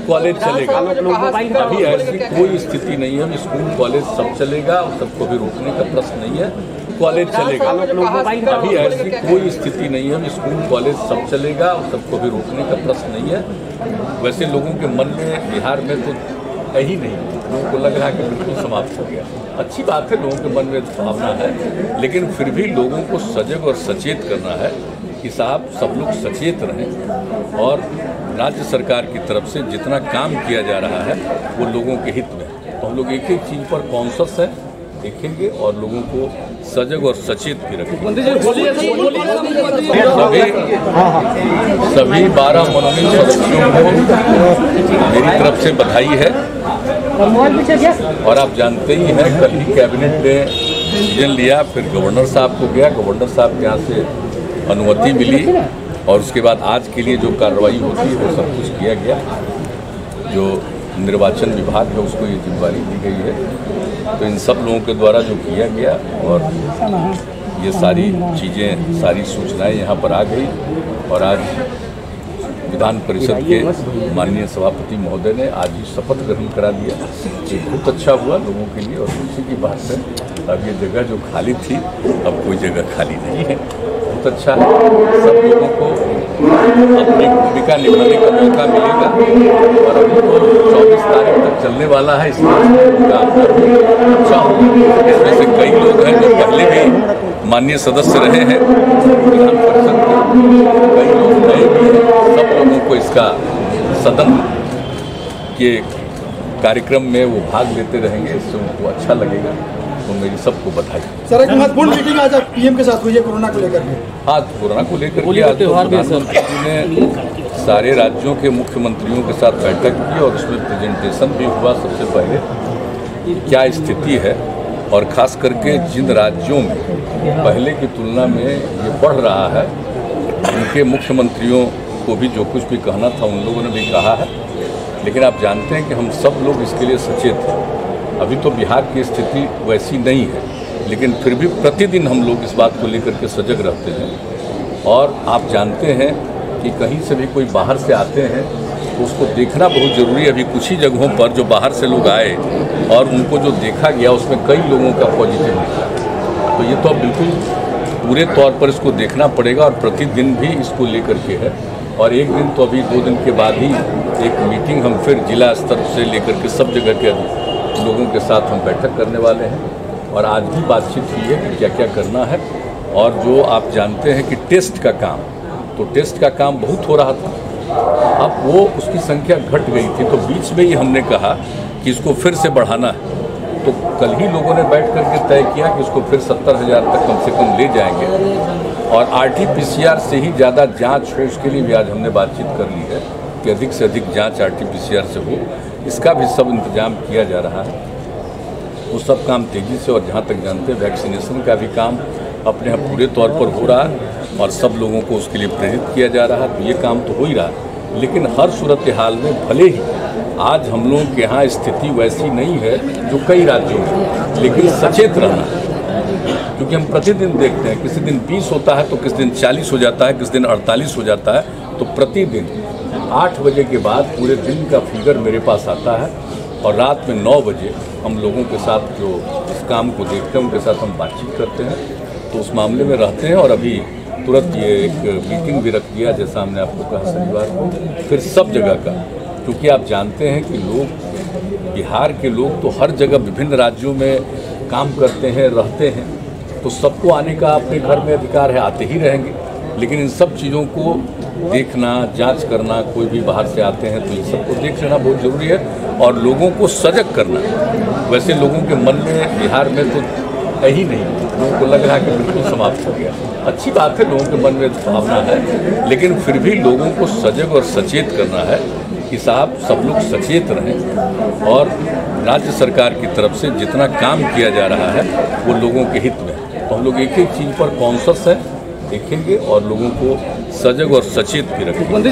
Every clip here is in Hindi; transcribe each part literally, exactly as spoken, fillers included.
कॉलेज चलेगा, अभी ऐसी कोई स्थिति नहीं है। स्कूल कॉलेज सब चलेगा, सबको भी रोकने का प्रश्न नहीं है। कॉलेज चलेगा, अभी ऐसी कोई स्थिति नहीं है। स्कूल कॉलेज सब चलेगा, सबको भी रोकने का प्रश्न नहीं है। वैसे लोगों के मन में बिहार में तो है ही नहीं, लोगों को लग रहा है कि बिल्कुल समाप्त हो गया। अच्छी बात है, लोगों के मन में भावना है, लेकिन फिर भी लोगों को सजग और सचेत करना है कि साहब सब लोग सचेत रहें और राज्य सरकार की तरफ से जितना काम किया जा रहा है वो लोगों के हित में। तो हम लोग एक एक चीज़ पर कॉन्शस है, देखेंगे और लोगों को सजग और सचेत भी रखेंगे। सभी सभी बारह मनोनीत सदस्यों को मेरी तरफ से बधाई है। और आप जानते ही हैं, कल ही कैबिनेट ने डिसीजन लिया, फिर गवर्नर साहब को गया, गवर्नर साहब के यहाँ से अनुमति मिली और उसके बाद आज के लिए जो कार्रवाई होती है वो सब कुछ किया गया। जो निर्वाचन विभाग है उसको ये जिम्मेदारी दी गई है। तो इन सब लोगों के द्वारा जो किया गया और ये सारी चीज़ें, सारी सूचनाएं यहाँ पर आ गई और आज विधान परिषद के माननीय सभापति महोदय ने आज ही शपथ ग्रहण करा दिया। ये बहुत अच्छा हुआ लोगों के लिए। और खुशी की बात है, अब ये जगह जो खाली थी अब कोई जगह खाली नहीं है। बहुत अच्छा है, सब लोगों को अपनी भूमिका निभाने का मौका मिलेगा। और अभी तो चौबीस तारीख तक चलने वाला है, इसमें अच्छा होगा। इसमें से कई लोग हैं जो पहले भी माननीय सदस्य रहे हैं विधान परिषद के, कई लोग नए भी हैं। सब लोगों को इसका सदन के कार्यक्रम में वो भाग लेते रहेंगे, इससे उनको अच्छा लगेगा। तो मेरी सबको बधाई। सर, एक महत्वपूर्ण मीटिंग आज पीएम के साथ हुई है कोरोना को लेकर के। हाँ, कोरोना को लेकर के आज प्रधानमंत्री ने सारे राज्यों के मुख्यमंत्रियों के साथ बैठक की और उसमें प्रेजेंटेशन भी हुआ। सबसे पहले क्या स्थिति है और ख़ास करके जिन राज्यों में पहले की तुलना में ये बढ़ रहा है, उनके मुख्यमंत्रियों को भी जो कुछ भी कहना था उन लोगों ने भी कहा है। लेकिन आप जानते हैं कि हम सब लोग इसके लिए सचेत हैं। अभी तो बिहार की स्थिति वैसी नहीं है, लेकिन फिर भी प्रतिदिन हम लोग इस बात को लेकर के सजग रहते हैं। और आप जानते हैं कि कहीं से भी कोई बाहर से आते हैं तो उसको देखना बहुत ज़रूरी है। अभी कुछ ही जगहों पर जो बाहर से लोग आए और उनको जो देखा गया उसमें कई लोगों का पॉजिटिव निकला। तो ये तो अब बिल्कुल पूरे तौर पर इसको देखना पड़ेगा और प्रतिदिन भी इसको लेकर के है। और एक दिन तो अभी दो दिन के बाद ही एक मीटिंग हम फिर जिला स्तर से लेकर के सब जगह के लोगों के साथ हम बैठक करने वाले हैं। और आज भी बातचीत हुई है कि क्या क्या करना है। और जो आप जानते हैं कि टेस्ट का काम, तो टेस्ट का काम बहुत हो रहा था, अब वो उसकी संख्या घट गई थी। तो बीच में ही हमने कहा कि इसको फिर से बढ़ाना है। तो कल ही लोगों ने बैठ करके तय किया कि उसको फिर सत्तर हज़ार तक कम से कम ले जाएंगे। और R T P C R से ही ज़्यादा जांच हो, उसके लिए भी आज हमने बातचीत कर ली है कि अधिक से अधिक जांच R T P C R से हो। इसका भी सब इंतजाम किया जा रहा है। वो सब काम तेज़ी से, और जहाँ तक जानते हैं वैक्सीनेशन का भी काम अपने यहाँ पूरे तौर पर हो रहा है और सब लोगों को उसके लिए प्रेरित किया जा रहा है। तो ये काम तो हो ही रहा है, लेकिन हर सूरत हाल में भले ही आज हम लोगों के यहाँ स्थिति वैसी नहीं है जो कई राज्यों में, लेकिन सचेत रहना है। क्योंकि हम प्रतिदिन देखते हैं, किसी दिन बीस होता है तो किसी दिन चालीस हो जाता है, किसी दिन अड़तालीस हो जाता है। तो प्रतिदिन आठ बजे के बाद पूरे दिन का फिगर मेरे पास आता है और रात में नौ बजे हम लोगों के साथ जो इस काम को देखते हैं उनके साथ हम बातचीत करते हैं। तो उस मामले में रहते हैं। और अभी तुरंत ये एक मीटिंग भी रख दिया, जैसा हमने आपको कहा शनिवार को, फिर सब जगह का। क्योंकि आप जानते हैं कि लोग, बिहार के लोग तो हर जगह विभिन्न राज्यों में काम करते हैं, रहते हैं। तो सबको आने का अपने घर में अधिकार है, आते ही रहेंगे। लेकिन इन सब चीज़ों को देखना, जांच करना, कोई भी बाहर से आते हैं तो इन सबको देख लेना बहुत ज़रूरी है और लोगों को सजग करना। वैसे लोगों के मन में बिहार में तो है ही नहीं, लोगों को लग रहा है कि बिल्कुल समाप्त हो गया। अच्छी बात है, लोगों के मन में भावना है, लेकिन फिर भी लोगों को सजग और सचेत करना है कि साहब सब लोग सचेत रहें और राज्य सरकार की तरफ से जितना काम किया जा रहा है वो लोगों के हित में। तो हम लोग एक एक चीज़ पर कॉन्शस है, देखेंगे और लोगों को सजग और सचेत भी रखेंगे।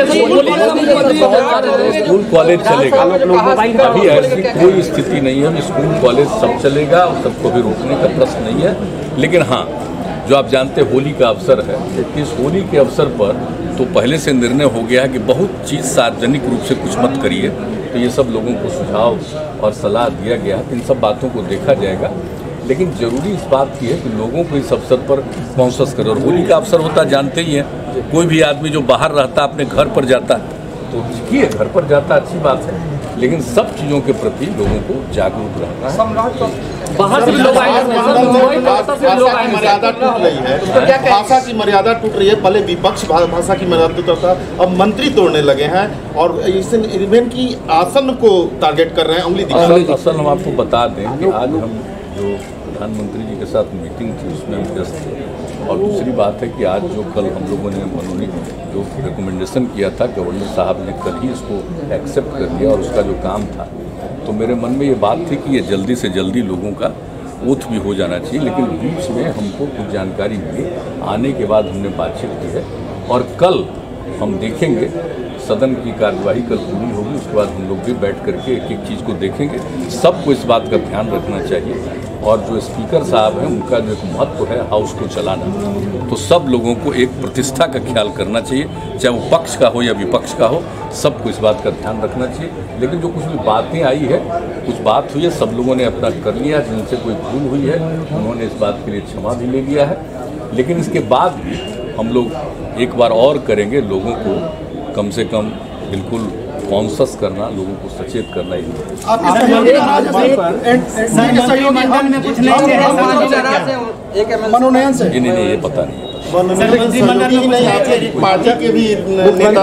स्कूल कॉलेज चलेगा, अभी ऐसी कोई स्थिति नहीं है। स्कूल कॉलेज सब चलेगा, सबको भी रोकने का प्रश्न नहीं है। लेकिन हाँ, जो आप जानते हैं होली का अवसर है, इस होली के अवसर पर तो पहले से निर्णय हो गया है कि बहुत चीज़ सार्वजनिक रूप से कुछ मत करिए। तो ये सब लोगों को सुझाव और सलाह दिया गया है, इन सब बातों को देखा जाएगा। लेकिन जरूरी इस बात की है कि लोगों को इस अवसर पर कॉन्शस करें। और होली का अवसर होता जानते ही हैं, कोई भी आदमी जो बाहर रहता अपने घर पर जाता तो ठीक है, घर पर जाता अच्छी बात है, लेकिन सब चीज़ों के प्रति लोगों को जागरूक रहना है। बाहर से लोग आएंगे, मर्यादा टूट रही है, भाषा की मर्यादा टूट रही है। पहले विपक्ष भाषा की मर्यादा टूटता था, अब मंत्री तोड़ने लगे हैं और इस इवेंट की आसन को टारगेट कर रहे हैं, उंगली दिखा रहे हैं। असल हम आपको बता दें कि आज हम जो प्रधानमंत्री जी के साथ मीटिंग थी उसमें हम व्यस्त थे। और दूसरी बात है कि आज जो कल हम लोगों ने उन्होंने जो रिकमेंडेशन किया था, गवर्नर साहब ने कल ही इसको एक्सेप्ट कर लिया और उसका जो काम था, तो मेरे मन में ये बात थी कि ये जल्दी से जल्दी लोगों का ओथ भी हो जाना चाहिए। लेकिन बीच में हमको कुछ जानकारी मिली, आने के बाद हमने बातचीत की है और कल हम देखेंगे, सदन की कार्यवाही कल पूरी होगी, उसके बाद हम लोग भी बैठ करके एक एक चीज़ को देखेंगे। सबको इस बात का ध्यान रखना चाहिए और जो स्पीकर साहब हैं उनका जो एक महत्व है हाउस को चलाना, तो सब लोगों को एक प्रतिष्ठा का ख्याल करना चाहिए, चाहे वो पक्ष का हो या विपक्ष का हो, सबको इस बात का ध्यान रखना चाहिए। लेकिन जो कुछ भी बातें आई है, कुछ बात हुई है, सब लोगों ने अपना कर लिया, जिनसे कोई भूल हुई है उन्होंने इस बात के लिए क्षमा भी ले लिया है। लेकिन इसके बाद भी हम लोग एक बार और करेंगे, लोगों को कम से कम बिल्कुल कॉन्शस करना, लोगों को सचेत करना ही मनोनयन से नहीं नहीं ये पता नहीं पार्टी के भी नेता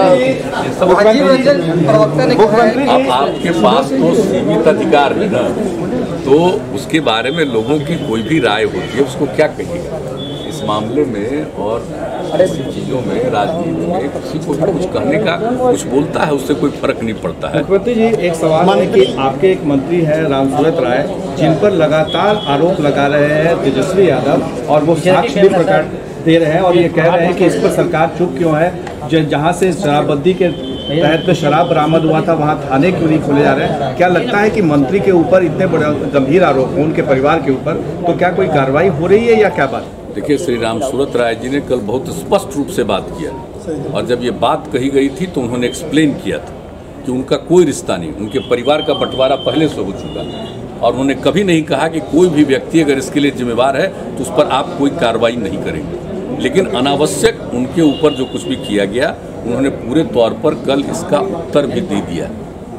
अब आपके पास तो सीमित अधिकार है ना, तो उसके बारे में लोगों की कोई भी राय होती है, उसको क्या कहिएगा इस मामले में। और ऐसी चीज़ों में राजनीति में किसी को भी कुछ कहने का, कुछ बोलता है उससे कोई फर्क नहीं पड़ता है। मुख्यमंत्री जी, एक सवाल है कि आपके एक मंत्री हैं रामसूरत राय, जिन पर लगातार आरोप लगा रहे हैं तेजस्वी यादव, और वो साक्ष्य भी प्रकट दे रहे हैं और ये कह रहे हैं कि इस पर सरकार चुप क्यों है। जहाँ से शराबबंदी के तहत शराब बरामद हुआ था वहाँ थाने क्यों नहीं खोले जा रहे हैं? क्या लगता है कि मंत्री के ऊपर इतने बड़े गंभीर आरोप हों, उनके परिवार के ऊपर, तो क्या कोई कार्रवाई हो रही है या क्या बात? देखिए, श्री रामसूरत राय जी ने कल बहुत स्पष्ट रूप से बात किया और जब ये बात कही गई थी तो उन्होंने एक्सप्लेन किया था कि उनका कोई रिश्ता नहीं, उनके परिवार का बंटवारा पहले से हो चुका और उन्होंने कभी नहीं कहा कि कोई भी व्यक्ति अगर इसके लिए जिम्मेवार है तो उस पर आप कोई कार्रवाई नहीं करेंगे। लेकिन अनावश्यक उनके ऊपर जो कुछ भी किया गया, उन्होंने पूरे तौर पर कल इसका उत्तर भी दे दिया।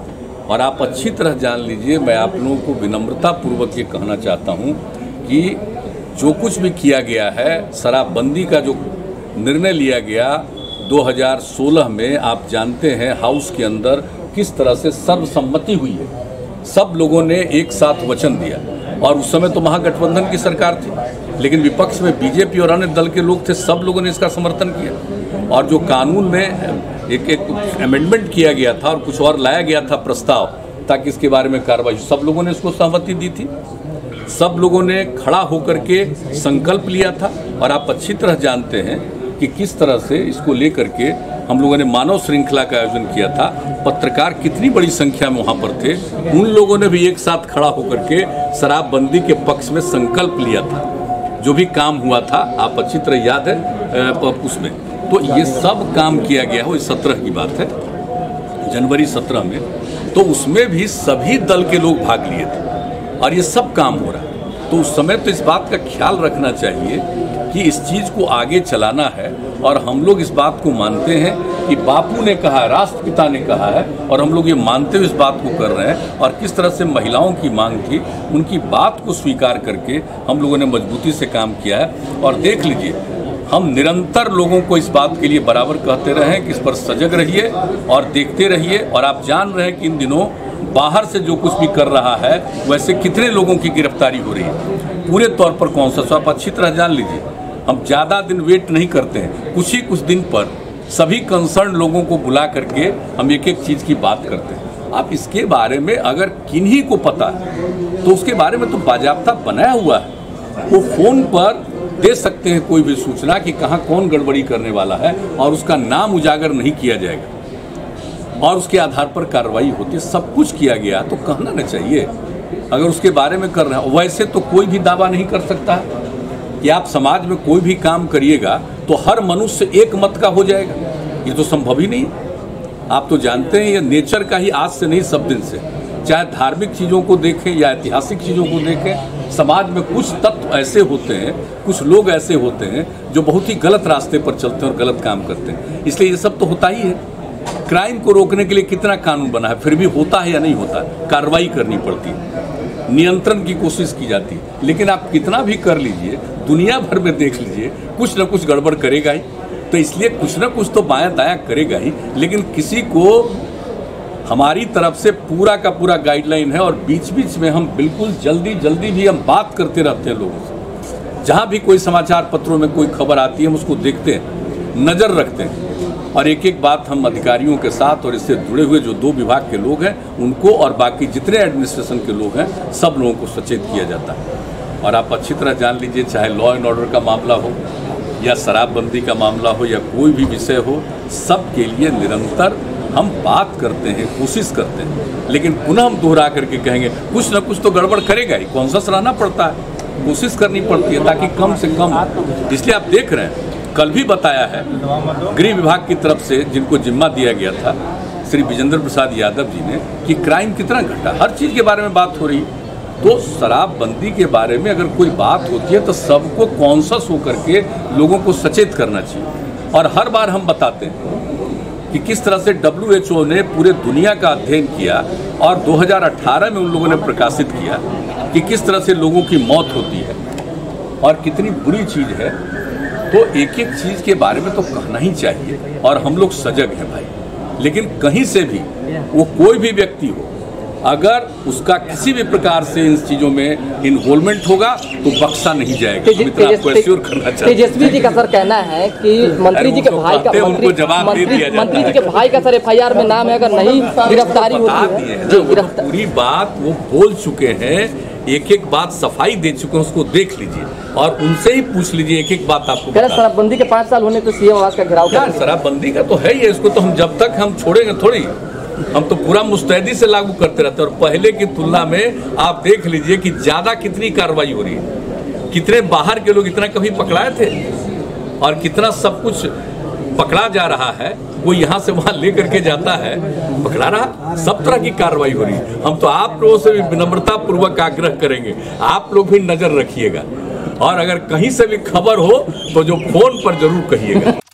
और आप अच्छी तरह जान लीजिए, मैं आप लोगों को विनम्रतापूर्वक ये कहना चाहता हूँ कि जो कुछ भी किया गया है, शराबबंदी का जो निर्णय लिया गया दो हज़ार सोलह में, आप जानते हैं हाउस के अंदर किस तरह से सर्वसम्मति हुई है। सब लोगों ने एक साथ वचन दिया और उस समय तो महागठबंधन की सरकार थी, लेकिन विपक्ष में बीजेपी और अन्य दल के लोग थे, सब लोगों ने इसका समर्थन किया। और जो कानून में एक एक अमेंडमेंट किया गया था और कुछ और लाया गया था प्रस्ताव, ताकि इसके बारे में कार्रवाई, सब लोगों ने इसको सहमति दी थी, सब लोगों ने खड़ा होकर के संकल्प लिया था। और आप अच्छी तरह जानते हैं कि किस तरह से इसको लेकर के हम लोगों ने मानव श्रृंखला का आयोजन किया था, पत्रकार कितनी बड़ी संख्या में वहाँ पर थे, उन लोगों ने भी एक साथ खड़ा होकर के शराबबंदी के पक्ष में संकल्प लिया था। जो भी काम हुआ था आप अच्छी तरह याद है उसमें, तो ये सब काम किया गया हो। इस सत्रह की बात है, जनवरी सत्रह में, तो उसमें भी सभी दल के लोग भाग लिए थे और ये सब काम हो रहा है। तो उस समय तो इस बात का ख्याल रखना चाहिए कि इस चीज़ को आगे चलाना है। और हम लोग इस बात को मानते हैं कि बापू ने कहा, राष्ट्रपिता ने कहा है, और हम लोग ये मानते हुए इस बात को कर रहे हैं। और किस तरह से महिलाओं की मांग थी, उनकी बात को स्वीकार करके हम लोगों ने मजबूती से काम किया है। और देख लीजिए, हम निरंतर लोगों को इस बात के लिए बराबर कहते रहे हैं कि इस पर सजग रहिए और देखते रहिए। और आप जान रहे हैं कि इन दिनों बाहर से जो कुछ भी कर रहा है, वैसे कितने लोगों की गिरफ्तारी हो रही है, पूरे तौर पर कौन सा। आप अच्छी तरह जान लीजिए, हम ज़्यादा दिन वेट नहीं करते हैं, कुछ ही कुछ दिन पर सभी कंसर्न लोगों को बुला करके हम एक एक चीज़ की बात करते हैं। आप इसके बारे में अगर किन्हीं को पता है तो उसके बारे में तो बाजाबता बनाया हुआ है, वो फ़ोन पर दे सकते हैं कोई भी सूचना कि कहाँ कौन गड़बड़ी करने वाला है, और उसका नाम उजागर नहीं किया जाएगा और उसके आधार पर कार्रवाई होती है। सब कुछ किया गया तो कहना ना चाहिए अगर उसके बारे में कर रहे हैं। वैसे तो कोई भी दावा नहीं कर सकता कि आप समाज में कोई भी काम करिएगा तो हर मनुष्य एक मत का हो जाएगा। ये तो संभव ही नहीं। आप तो जानते हैं ये नेचर का ही आज से नहीं सब दिन से, चाहे धार्मिक चीज़ों को देखें या ऐतिहासिक चीज़ों को देखें, समाज में कुछ तत्व ऐसे होते हैं, कुछ लोग ऐसे होते हैं जो बहुत ही गलत रास्ते पर चलते हैं और गलत काम करते हैं। इसलिए ये सब तो होता ही है। क्राइम को रोकने के लिए कितना कानून बना है, फिर भी होता है या नहीं होता, कार्रवाई करनी पड़ती है, नियंत्रण की कोशिश की जाती है। लेकिन आप कितना भी कर लीजिए, दुनिया भर में देख लीजिए, कुछ न कुछ गड़बड़ करेगा ही। तो इसलिए कुछ न कुछ तो बायां दायां करेगा ही, लेकिन किसी को हमारी तरफ से पूरा का पूरा गाइडलाइन है। और बीच बीच में हम बिल्कुल जल्दी जल्दी भी हम बात करते रहते हैं लोगों से। जहाँ भी कोई समाचार पत्रों में कोई खबर आती है हम उसको देखते हैं, नज़र रखते हैं, और एक एक बात हम अधिकारियों के साथ और इससे जुड़े हुए जो दो विभाग के लोग हैं उनको और बाकी जितने एडमिनिस्ट्रेशन के लोग हैं सब लोगों को सचेत किया जाता है। और आप अच्छी तरह जान लीजिए, चाहे लॉ एंड ऑर्डर का मामला हो या शराबबंदी का मामला हो या कोई भी विषय हो, सब के लिए निरंतर हम बात करते हैं, कोशिश करते हैं। लेकिन पुनः हम दोहरा करके कहेंगे कुछ ना कुछ तो गड़बड़ करेगा ही, कॉन्शियस रहना पड़ता है, कोशिश करनी पड़ती है ताकि कम से कम। इसलिए आप देख रहे हैं, कल भी बताया है गृह विभाग की तरफ से जिनको जिम्मा दिया गया था श्री विजेंद्र प्रसाद यादव जी ने, कि क्राइम कितना घटा, हर चीज़ के बारे में बात हो रही है। तो शराबबंदी के बारे में अगर कोई बात होती है तो सबको कॉन्शियस होकर के लोगों को सचेत करना चाहिए। और हर बार हम बताते हैं कि किस तरह से डब्ल्यू एच ओ ने पूरे दुनिया का अध्ययन किया और दो हज़ार अठारह में उन लोगों ने प्रकाशित किया कि किस तरह से लोगों की मौत होती है और कितनी बुरी चीज़ है। तो एक एक चीज़ के बारे में तो कहना ही चाहिए और हम लोग सजग हैं भाई। लेकिन कहीं से भी वो कोई भी व्यक्ति हो, अगर उसका किसी भी प्रकार से इन चीज़ों में इन्वॉल्वमेंट होगा तो बख्शा नहीं जाएगा। आपको एश्योर करना चाहिए। तेजस्वी जी का सर कहना है कि मंत्री जी के भाई का उनको जवाब दे दिया जाता है। मंत्री जी के भाई का सर एफ आई आर में नाम है, अगर नहीं गिरफ्तारी होती है जी गिरफ्तार पूरी बात वो बोल चुके हैं, एक एक बात सफाई दे चुके हैं, उसको देख लीजिए और उनसे ही पूछ लीजिए, एक एक बात आपको। शराबबंदी के पाँच साल होने तो सीएम आवास का घेराव क्या शराबबंदी का तो है ही है, इसको तो हम जब तक हम छोड़ेंगे थोड़ी, हम तो पूरा मुस्तैदी से लागू करते रहते हैं। और पहले की तुलना में आप देख लीजिए कि ज़्यादा कितनी कार्रवाई हो रही है, कितने बाहर के लोग इतना कभी पकड़ाए थे और कितना सब कुछ पकड़ा जा रहा है। वो यहाँ से वहाँ ले करके जाता है, पकड़ा रहा, सब तरह की कार्रवाई हो रही है। हम तो आप लोगों से भी विनम्रता पूर्वक आग्रह करेंगे, आप लोग भी नज़र रखिएगा और अगर कहीं से भी खबर हो तो जो फोन पर जरूर कहिएगा।